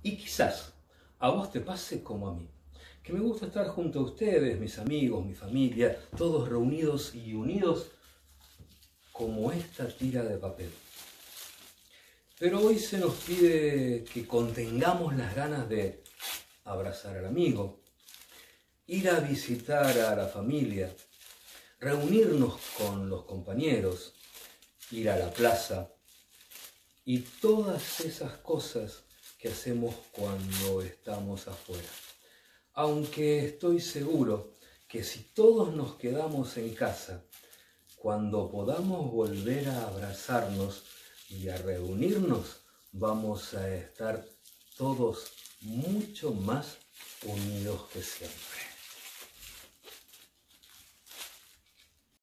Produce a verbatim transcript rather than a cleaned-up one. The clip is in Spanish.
Y quizás a vos te pase como a mí, que me gusta estar junto a ustedes, mis amigos, mi familia, todos reunidos y unidos como esta tira de papel. Pero hoy se nos pide que contengamos las ganas de abrazar al amigo, ir a visitar a la familia, reunirnos con los compañeros, ir a la plaza y todas esas cosas que hacemos cuando estamos afuera. Aunque estoy seguro que si todos nos quedamos en casa, cuando podamos volver a abrazarnos y a reunirnos, vamos a estar todos mucho más unidos que siempre.